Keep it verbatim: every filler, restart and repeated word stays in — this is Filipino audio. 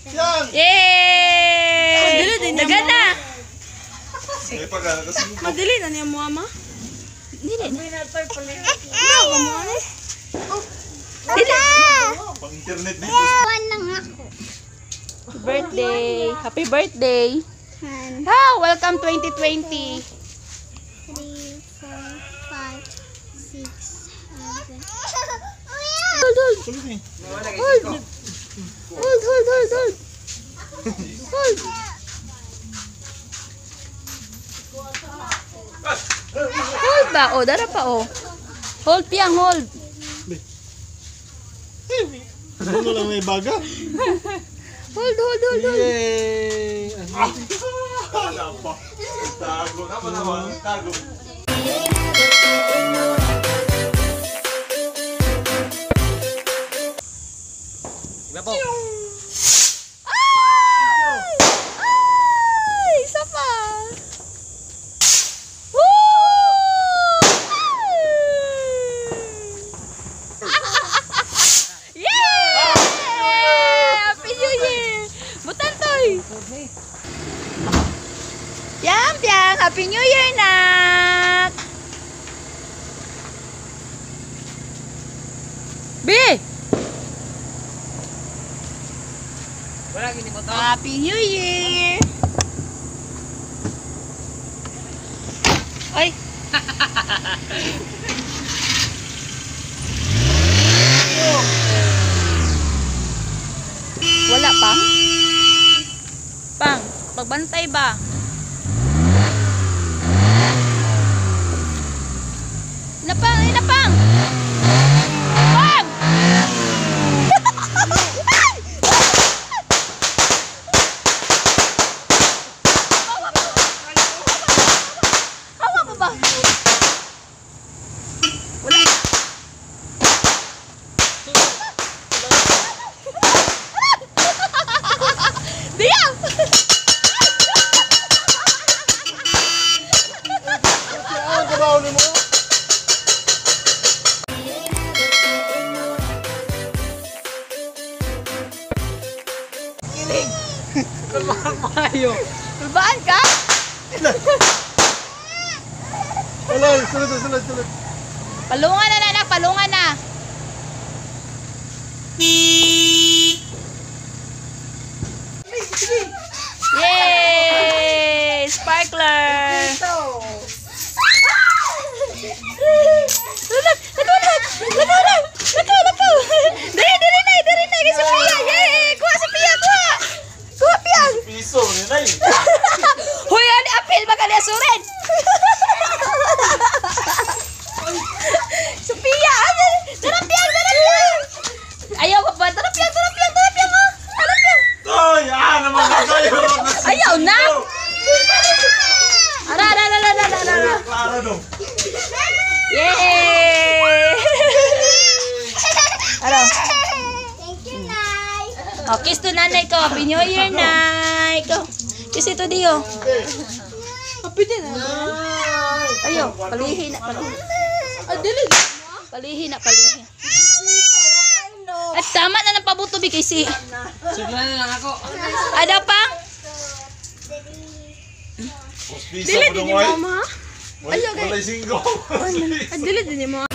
Yan! Yay! Dagan na! May pagana kasi mo. Madali na niya mo, ama? Dili na. Ano ka mo, ano? Dili. Pang-internet dito. One lang ako. Birthday! Happy birthday! One, Ah, welcome twenty twenty! three, four, five, six, seven. Hold, hold! Tuloy eh. Hold! Hold, hold, hold, hold! Hold! Hold ba? O, dara pa o. Hold, piyang, hold. Ano lang may baga? Hold, hold, hold, hold. Yay! Wala pa. Tago naman naman. Tago. Iba po. Ay! Ay! Isa pa! Woo! Yay! Happy New Year! Butantoy! Piang, piang! Happy New Year, nak! B! Wala gini mo to. Happy New Year! Ay! Wala pang? Pang, pagbantay ba? Napang, ay napang! Pang! Hawa pa ba? Wala. Diya! Ang kabaw ni mo. Kilig! Kalmang mayo. Tulbaan ka? Wala, sulod, sulod, sulod. Palungan na, anak, palungan na. Yay! Sparkler! Lunag! Lunag! Lunag! Lakaw! Lakaw! Dari! Dari na! Dari na! Kay Sophia! Yay! Kuha Sophia! Kuha! Kuha piyang! Piso, ni Nay. Huy! Ano? Apil! Baka niya surin! Sophia! Ano? Tara piyang! Tara piyang! Ayaw pa ba? Tara piyang! Tara piyang! Tara piyang! Oh! Tara piyang! Ay, ah, naman na kayo. Ayaw na! Ara! Ara! Ara! Ara! Ara! Ara! Klaro dong. Yay! Ano? Thank you, Nay. Oh, kiss to nanay ko. Happy New Year, Nay. Ko. Kiss ito, Dio. Happy din, Ayo, palihi na, palihi. Palihi na, palihi. At tama na ng pabuto, Bikisi. Suglan na lang ako. Ada pang? Piso ko dong, oy. Mama. Wala, wala singgo. Dili din mo.